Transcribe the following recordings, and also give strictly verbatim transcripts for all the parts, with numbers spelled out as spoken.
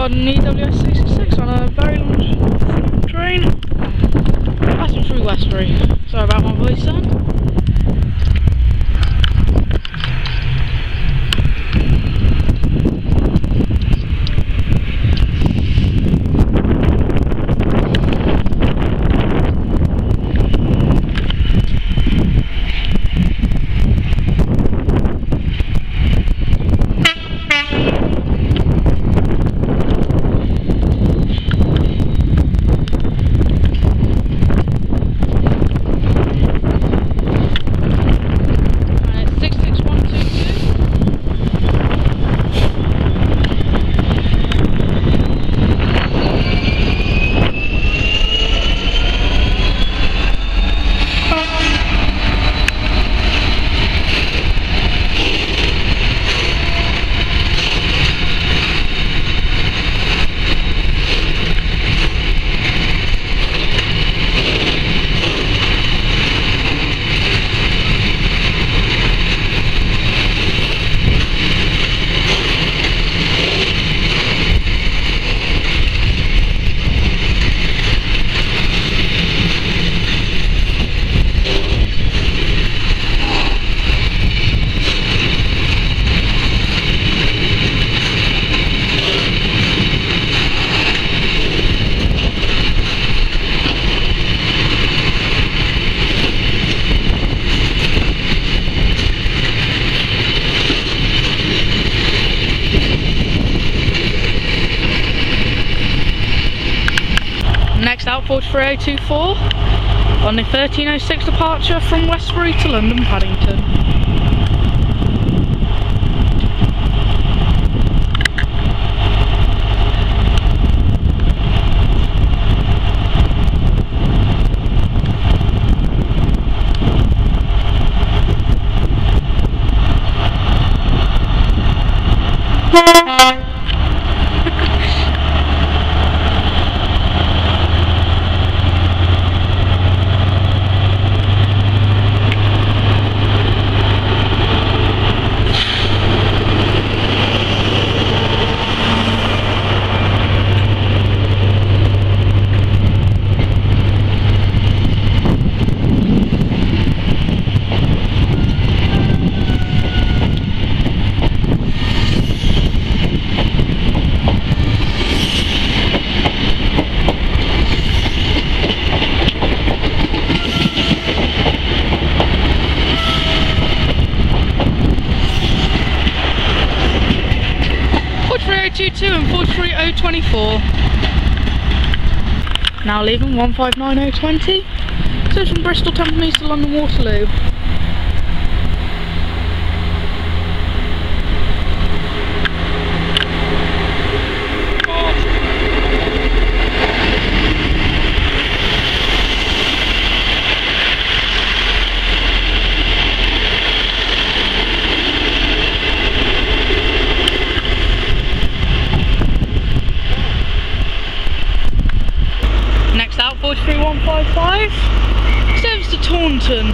got an E W S sixty-six on a very long train. Passing through Westbury. Sorry about my voice, son. Next out, forty-three oh two four on the thirteen oh six departure from Westbury to London Paddington. forty-three oh twenty-two and forty-three oh twenty-four. Now leaving one five nine oh twenty. So from Bristol Temple to London Waterloo. Next out, forty-three one five five, service to Taunton.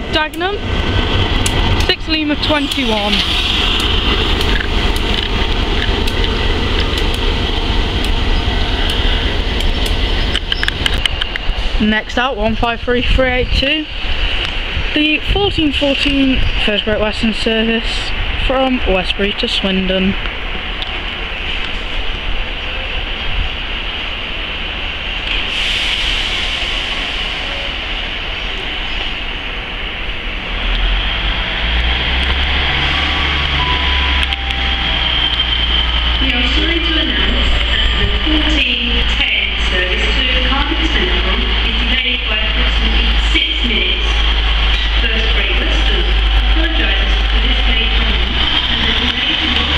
Dagenham, six Lima twenty-one. Next out, one five three three eight two, the fourteen fourteen First Great Western service from Westbury to Swindon. We are sorry to announce that the fourteen ten service to Cardiff is delayed by approximately six minutes. First Great Western apologises for this late coming and the delay to your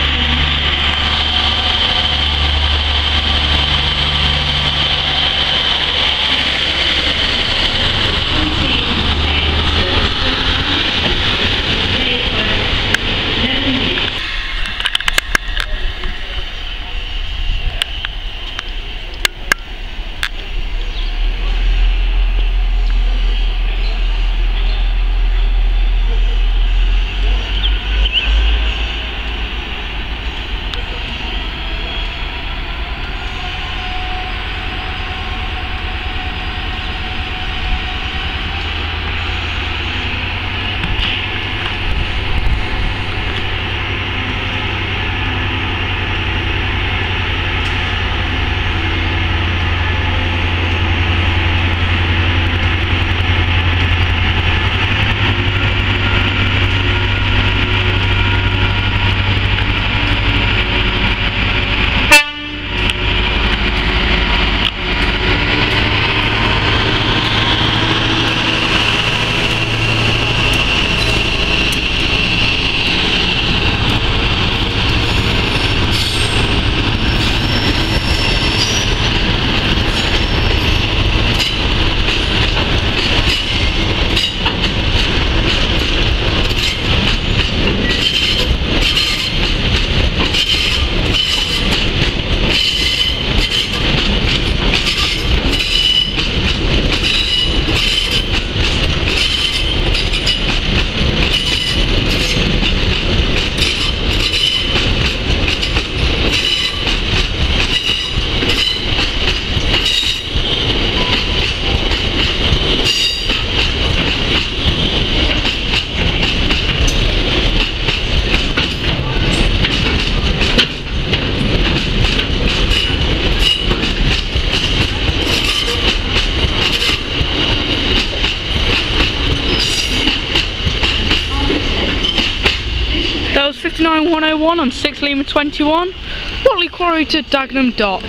fifty-nine one oh one on six Lima twenty-one, Watley Quarry to Dagenham Dock.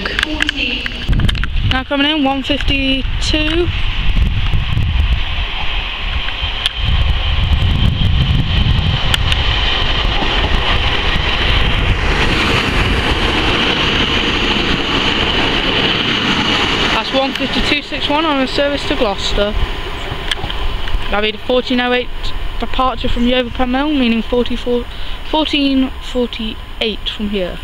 Now coming in, one fifty-two. That's one fifty-two sixty-one on a service to Gloucester. That'll be the fourteen oh eight departure from Yeovil Mill, meaning fourteen forty-eight from here.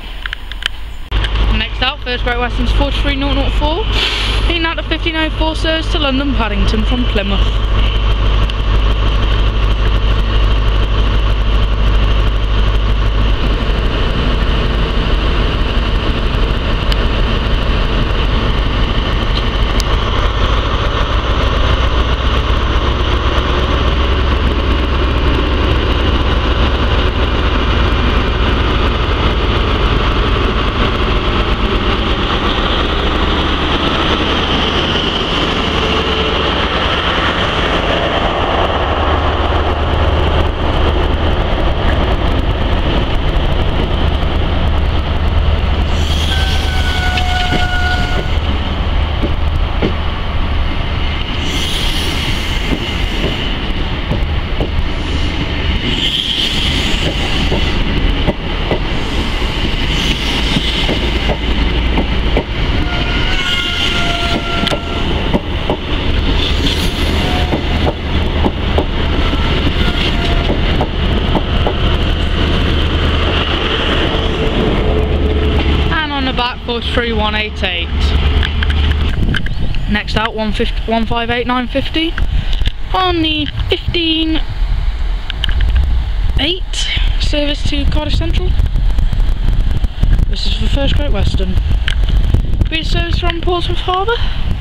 Next out, First Great Western's forty-three oh oh four, meaning out the fifteen oh four service to London Paddington from Plymouth. forty-three one eighty-eight. Next out, one five eight nine fifty, on the fifteen eight service to Cardiff Central. This is the First Great Western. Route service from Portsmouth Harbour.